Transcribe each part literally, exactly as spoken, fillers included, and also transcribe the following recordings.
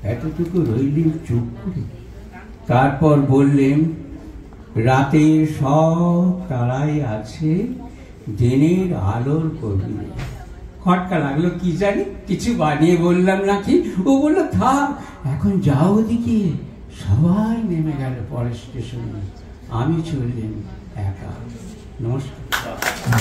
এতটুকু রইলেন চুপ করে। তারপর বললেন, রাতের সব তারাই আছে, দিনের আলোর কবি। খটকা লাগলো কি জানি, কিছু বানিয়ে বললাম নাকি। ও বললো, থাক এখন যাও ওদিকে। সবাই নেমে গেল পরের স্টেশনে, আমি চললেন একা। নমস্কার।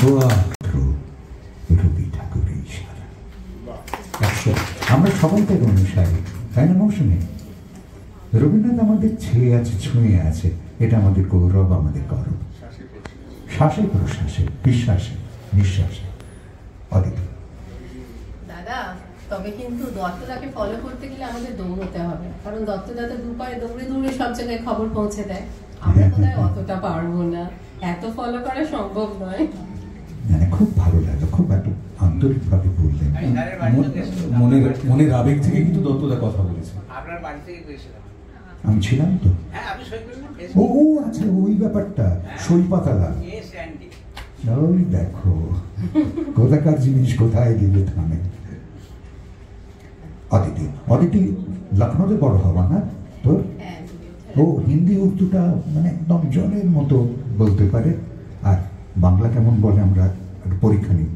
রবি ঠাকুরের ইশারা। আমরা সবাই তার অনুসারী, তাই না মৌসুমী? রবীন্দ্রনাথ আমাদের ছেয়ে আছে, ছুঁয়ে আছে, এটা আমাদের গৌরব, আমাদের গর্ব। শ্বাসে প্রশ্বাসে, বিশ্বাসে নিঃশ্বাসে। অদিতি দাদা, তবে কিন্তু দত্তদাকে ফলো করতে গেলে আমাদের দৌড়তে হবে, কারণ দত্তদা তো দুপায়ে দৌড়ে দৌড়ে সব জায়গায় খবর পৌঁছে দেয়। আমরা বোধহয় অতটা পারবো না, এত ফলো করা সম্ভব নয়। খুব ভালো লাগে, খুব একটু আন্তরিক ভাবে বললেন, মনের মনের আবেগ থেকে কিন্তু দত্তদা কথা বলেছে। আপনার বাড়ি থেকে গিয়েছিলাম, আমি ছিলাম তো। ও আচ্ছা, ওই ব্যাপারটা সই পাতালা। ওই দেখো কোথাকার জিনিস কোথায় গেলে থামে। অদিতি, অদিতি লখনৌতে বড় হওয়া না তোর? ও হিন্দি উর্দুটা মানে একদম জলের মতো বলতে পারে। আর বাংলা কেমন বলে আমরা একটু পরীক্ষা নিই।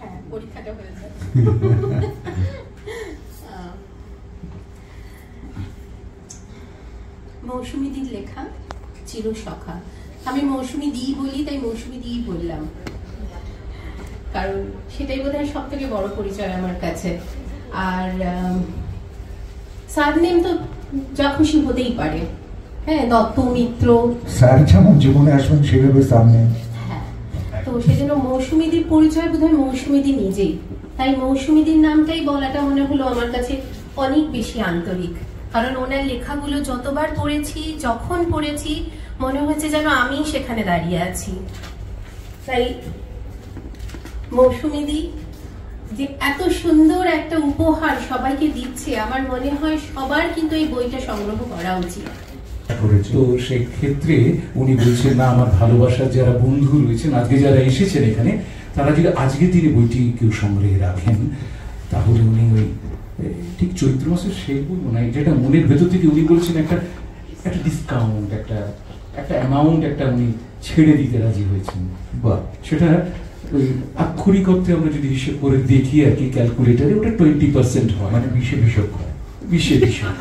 মৌসুমীদির লেখা চির সখা। আমি মৌসুমী দি বলি, তাই মৌসুমী দি বললাম, কারণ সেটাই বোধহয় সব থেকে বড় পরিচয় আমার কাছে। আর সারনেম তো যা খুশি হতেই পারে, হ্যাঁ, দত্ত মিত্র, স্যার যেমন জীবনে আসবেন সেভাবে সারনেম। হ্যাঁ, তো সেজন্য মৌসুমীদির পরিচয় বোধহয় মৌসুমীদি নিজেই, তাই মৌসুমীদির নামটাই বলাটা মনে হলো আমার কাছে অনেক বেশি আন্তরিক। কারণ ওনার লেখাগুলো যতবার পড়েছি, যখন পড়েছি, মনে হয়েছে যেন আমি সেখানে দাঁড়িয়ে আছি। তাই মৌসুমীদি যে এত সুন্দর একটা উপহার সবাইকে দিচ্ছে, আমার মনে হয় সবার কিন্তু এই বইটা সংগ্রহ করা উচিত। তো সেক্ষেত্রে উনি বলছেন, না আমার ভালোবাসার যারা বন্ধু রয়েছেন, আজকে যারা এসেছেন এখানে, তারা যদি আজকে তিনি বইটি কেউ সংগ্রহে রাখেন, তাহলে উনি ওই ঠিক চৈত্র মাসের সেই বই মনে হয়, যেটা মনের ভেতর থেকে উনি বলছেন একটা একটা ডিসকাউন্ট, একটা একটা অ্যামাউন্ট একটা উনি ছেড়ে দিতে রাজি হয়েছেন। বা সেটা ওই আক্ষরিক অর্থে আমরা যদি হিসেব করে দেখি আর কি, ক্যালকুলেটারে ওটা টোয়েন্টি পার্সেন্ট হয়, মানে বিশে বিশক হয়, বিশে বিশক।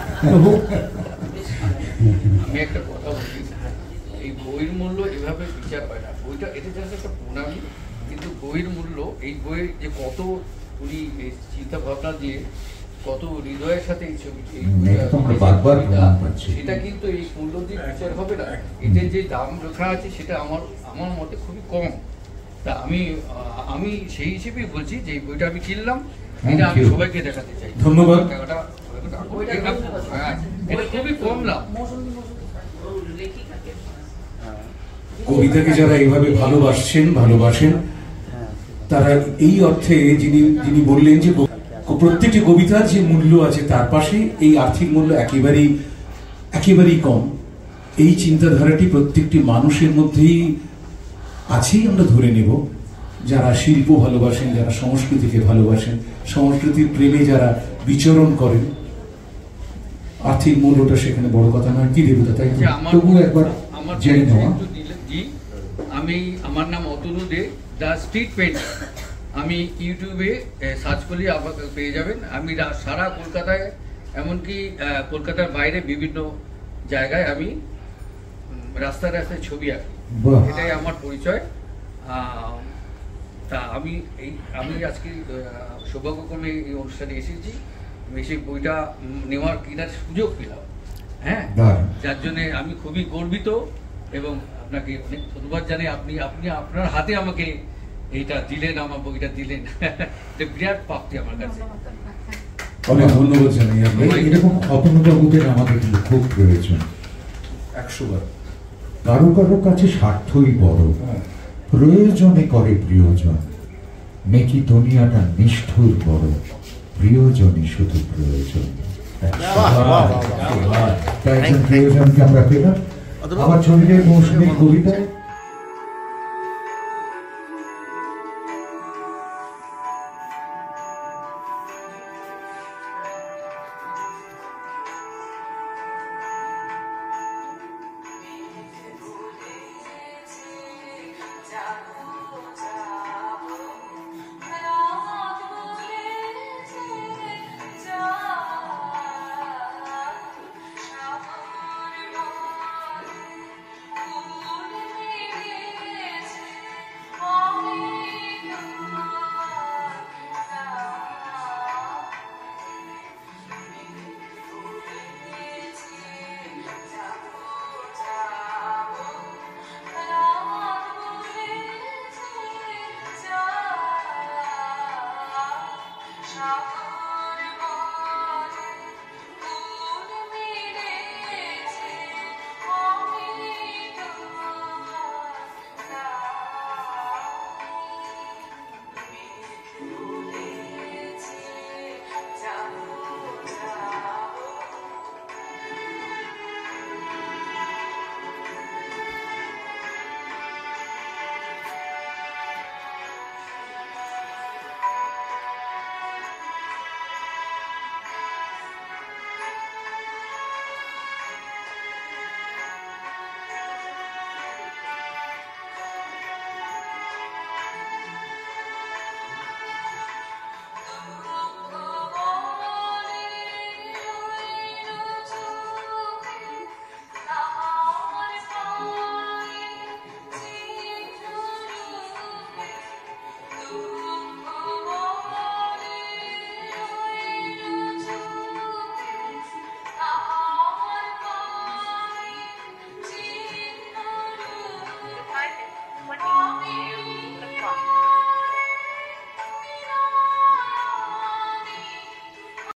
আমি একটা কথা বলি, এই বইয়ের মূল্য এভাবে বিচার হয় না। বইটা এটা জাস্ট একটা প্রণালী, কিন্তু বইয়ের মূল্য, এই বইয়ের যে কত উনি চিন্তা ভাবনা দিয়ে কত হৃদয়ের সাথে এই ছবিটি, সেটা কিন্তু এই মূল্য দিয়ে বিচার হবে না। এদের যে দাম লেখা আছে সেটা আমার আমার মতে খুবই কম। তা আমি আমি সেই হিসেবেই বলছি যে এই বইটা আমি কিনলাম, এটা আমি সবাইকে দেখাতে চাই। ধন্যবাদ। এটা খুবই কম লাভ। কবিতাকে যারা এইভাবে ভালোবাসছেন, ভালোবাসেন, তারা এই অর্থে যিনি যিনি বললেন যে প্রত্যেকটি কবিতার যে মূল্য আছে তার পাশে এই আর্থিক মূল্য একেবারেই একেবারেই কম, এই চিন্তাধারাটি প্রত্যেকটি মানুষের মধ্যেই আছেই আমরা ধরে নেব। যারা শিল্প ভালোবাসেন, যারা সংস্কৃতিকে ভালোবাসেন, সংস্কৃতির প্রেমে যারা বিচরণ করেন, আর্থিক মূল্যটা সেখানে বড় কথা নয়। কি দেবতা, তাই তবু একবার জেনে নেওয়া। আমি, আমার নাম Atanu De, the street painter. আমি ইউটিউবে সার্চ করলে আমাকে পেয়ে যাবেন। আমি সারা কলকাতায়, এমনকি কলকাতার বাইরে বিভিন্ন জায়গায় আমি রাস্তায় রাস্তায় ছবি আঁকি, এটাই আমার পরিচয়। তা আমি এই আমি আজকে সৌভাগ্যক্রমে এই অনুষ্ঠানে এসেছি, আমি সেই বইটা নেওয়ার কেনার সুযোগ পেলাম, হ্যাঁ, যার জন্য আমি খুবই গর্বিত এবং আপনাকে অনেক ধন্যবাদ জানাই। আপনি আপনি আপনার হাতে আমাকে এইটা দিলেন, আমার বইটা দিলেন, বিরাট প্রাপ্তি আমার কাছে। অনেক ধন্যবাদ জানাই। এরকম অপূর্ণবাবুদের আমাদের কিন্তু খুব প্রয়োজন। একশো বার। কারো কারো কাছে স্বার্থই বড়, প্রয়োজনে করে প্রিয়জন, নেকি দুনিয়াটা নিষ্ঠুর বড়, প্রিয়জনই শুধু প্রয়োজন। একজন প্রিয়জনকে আমরা পেলাম। আমার ছবির মৌসুমী কবিতায়